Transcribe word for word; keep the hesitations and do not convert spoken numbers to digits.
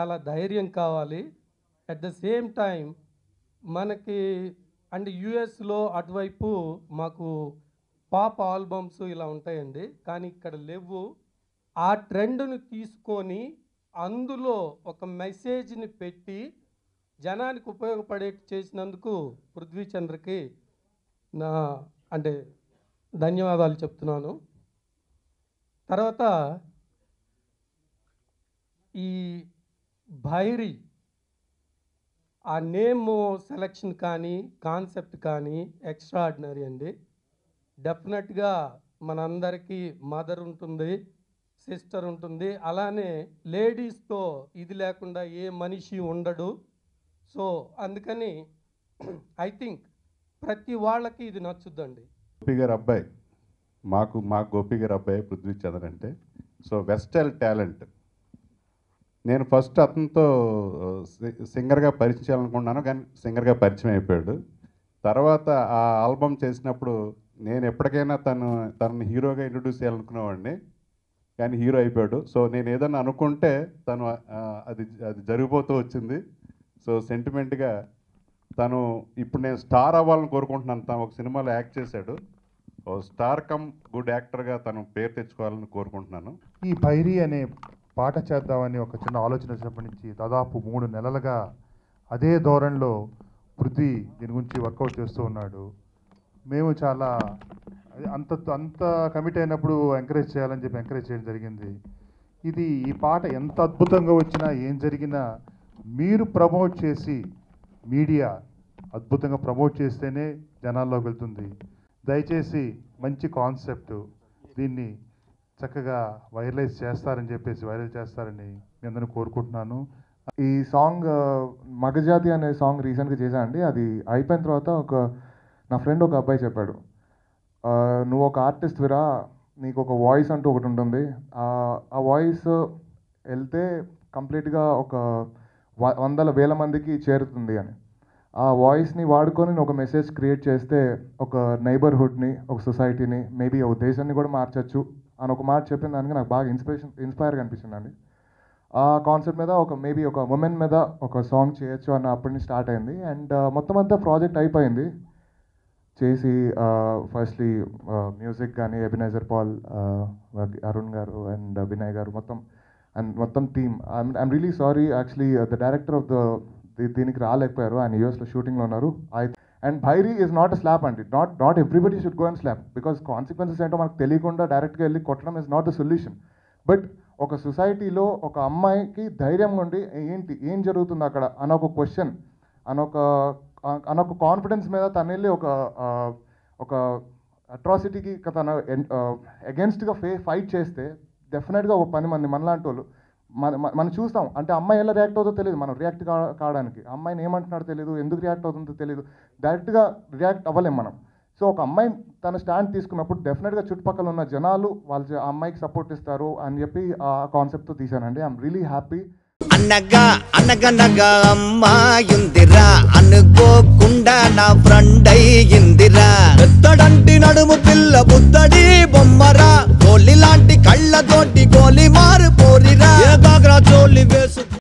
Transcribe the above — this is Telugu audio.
చాలా ధైర్యం కావాలి. అట్ ద సేమ్ టైం మనకి అండ్ యుఎస్లో అటువైపు మాకు పాప్ ఆల్బమ్స్ ఇలా ఉంటాయండి, కానీ ఇక్కడ లేవు. ఆ ట్రెండ్ను తీసుకొని అందులో ఒక మెసేజ్ని పెట్టి జనానికి ఉపయోగపడే చేసినందుకు పృథ్వీచంద్రకి నా అంటే ధన్యవాదాలు చెప్తున్నాను. తర్వాత ఈ భైరి ఆ నేమ్ సెలెక్షన్ కానీ కాన్సెప్ట్ కానీ ఎక్స్ట్రాడినరీ అండి. డెఫినెట్గా మనందరికీ మదర్ ఉంటుంది, సిస్టర్ ఉంటుంది, అలానే లేడీస్తో ఇది లేకుండా ఏ మనిషి ఉండడు. సో అందుకని ఐ థింక్ ప్రతి వాళ్ళకి ఇది నచ్చుద్దండి. గోపి గారు అబ్బాయి మాకు మా గోపి గారు అబ్బాయి పృథ్వీచంద్ర అంటే. So versatile talent. నేను ఫస్ట్ అతనితో సింగర్గా పరిచయం చేయాలనుకున్నాను, కానీ సింగర్గా పరిచయం అయిపోయాడు. తర్వాత ఆ ఆల్బమ్ చేసినప్పుడు నేను ఎప్పటికైనా తను తనని హీరోగా ఇంట్రొడ్యూస్ చేయాలనుకునేవాడిని, కానీ హీరో అయిపోయాడు. సో నేను ఏదన్నా అనుకుంటే తను అది అది జరిగిపోతూ వచ్చింది. సో సెంటిమెంట్గా తను ఇప్పుడు నేను స్టార్ అవ్వాలని కోరుకుంటున్నాను. తను ఒక సినిమాలో యాక్ట్ చేశాడు. స్టార్ కమ్ గుడ్ యాక్టర్గా తను పేరు తెచ్చుకోవాలని కోరుకుంటున్నాను. ఈ భైరి అనే పాట చేద్దామని ఒక చిన్న ఆలోచన వచ్చినప్పటి నుంచి దాదాపు మూడు నెలలుగా అదే ధోరణిలో పృథ్వీ దీని గురించి వర్కౌట్ చేస్తూ ఉన్నాడు. మేము చాలా అంత అంత కమిట్ అయినప్పుడు ఎంకరేజ్ చేయాలని చెప్పి ఎంకరేజ్ చేయడం జరిగింది. ఇది ఈ పాట ఎంత అద్భుతంగా వచ్చినా ఏం జరిగినా మీరు ప్రమోట్ చేసి మీడియా అద్భుతంగా ప్రమోట్ చేస్తేనే జనాల్లోకి వెళ్తుంది. దయచేసి మంచి కాన్సెప్ట్, దీన్ని చక్కగా వైరలైజ్ చేస్తారని చెప్పేసి వైరల్ చేస్తారని మీ అందరిని కోరుకుంటున్నాను. ఈ సాంగ్ మగజాతి అనే సాంగ్ రీసెంట్గా చేశా అండి. అది అయిపోయిన తర్వాత ఒక నా ఫ్రెండ్ ఒక అబ్బాయి చెప్పాడు, నువ్వు ఒక ఆర్టిస్ట్ విరా, నీకు ఒక వాయిస్ అంటూ ఒకటి ఉంటుంది, ఆ వాయిస్ వెళ్తే కంప్లీట్గా ఒక వందల వేల మందికి చేరుతుంది అని. ఆ వాయిస్ని వాడుకొని నేను ఒక మెసేజ్ క్రియేట్ చేస్తే ఒక నైబర్హుడ్ని, ఒక సొసైటీని, మేబీ ఒక దేశాన్ని కూడా మార్చచ్చు అని ఒక మాట చెప్పిన దానికి నాకు బాగా ఇన్స్పిరేషన్ ఇన్స్పైర్గా అనిపించిందండి. ఆ కాన్సెప్ట్ మీద ఒక మేబీ ఒక ఉమెన్ మీద ఒక సాంగ్ చేయొచ్చు అన్న అప్పటి నుంచి స్టార్ట్ అయింది. అండ్ మొత్తం అంతా ప్రాజెక్ట్ అయిపోయింది చేసి. ఫస్ట్లీ మ్యూజిక్ కానీ ఎబినైజర్ పాల్, అరుణ్ గారు అండ్ వినయ్ గారు మొత్తం అండ్ మొత్తం team. I'm really sorry actually the director of the దీనికి రాలేకపోయారు, ఆయన యూఎస్లో షూటింగ్లో ఉన్నారు. I and Bhairi is not a slap అండి. Not not everybody should go and slap, because consequences ఏంటో మనకు తెలియకుండా డైరెక్ట్గా వెళ్ళి కొట్టడం is not the solution. But ఒక సొసైటీలో ఒక అమ్మాయికి ధైర్యం ఉండి ఏంటి ఏం జరుగుతుంది అక్కడ అనొక క్వశ్చన్ అనొక అనొక కాన్ఫిడెన్స్ మీద తను వెళ్ళి ఒక ఒక అట్రాసిటీకి తన అగెన్స్ట్గా ఫే ఫైట్ చేస్తే డెఫినెట్గా ఒక పని మంది మనలాంటి వాళ్ళు మన మనం చూస్తాం. అంటే అమ్మాయి ఎలా రియాక్ట్ అవుతుందో తెలియదు, మనం రియాక్ట్ కా కావడానికి అమ్మాయిని ఏమంటున్నాడో తెలియదు, ఎందుకు రియాక్ట్ అవుతుందో తెలియదు, డైరెక్ట్గా రియాక్ట్ అవ్వలేం మనం. సో ఒక అమ్మాయి తన స్టాండ్ తీసుకున్నప్పుడు డెఫినెట్గా చుట్టుపక్కల ఉన్న జనాలు వాళ్ళు ఆ అమ్మాయికి సపోర్ట్ ఇస్తారు అని చెప్పి ఆ కాన్సెప్ట్తో తీశానండి. I'm really happy. అనగా అనగనగా అమ్మాయుందిరా, అనుకోకుండా నా ఫ్రెండ్ అయ్యిందిరా, ఎత్తడంటి నడుము పిల్ల బుద్ధడి బొమ్మరా, గోలి లాంటి కళ్ళతోటి గోలి మారు పోరిరా, చోలి వేసు